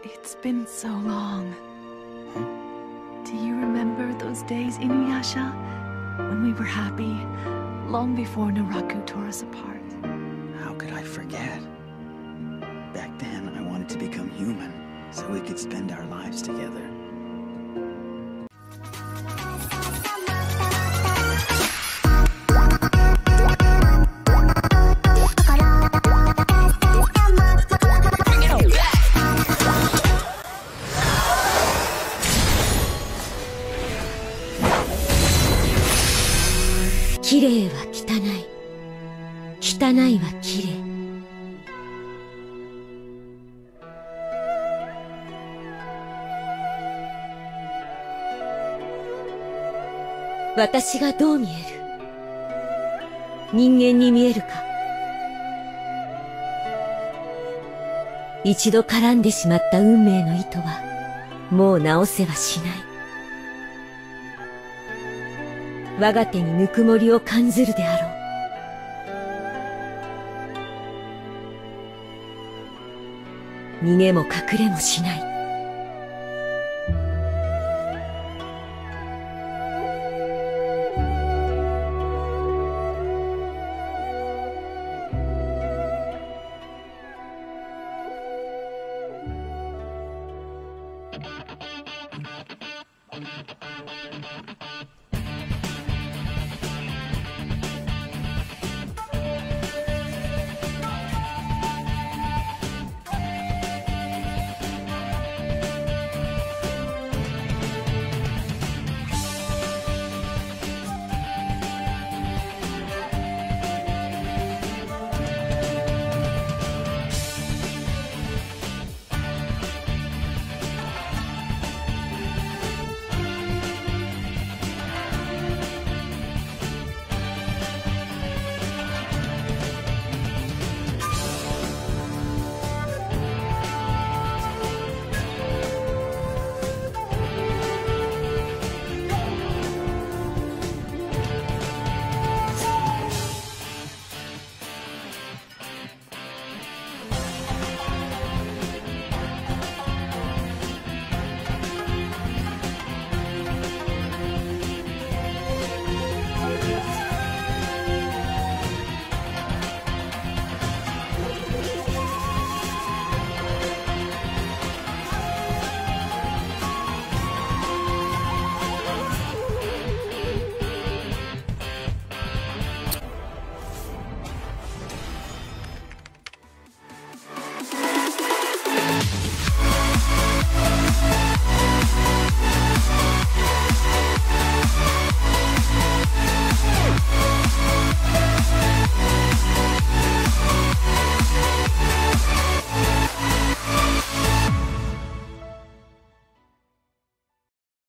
It's been so long. Do you remember those days, Inuyasha? When we were happy, long before Naraku tore us apart. How could I forget? Back then, I wanted to become human, so we could spend our lives together. 綺麗は汚い、汚いは綺麗。私がどう見える？人間に見えるか？一度絡んでしまった運命の糸はもう直せはしない。我が手にぬくもりを感ずるであろう。逃げも隠れもしない。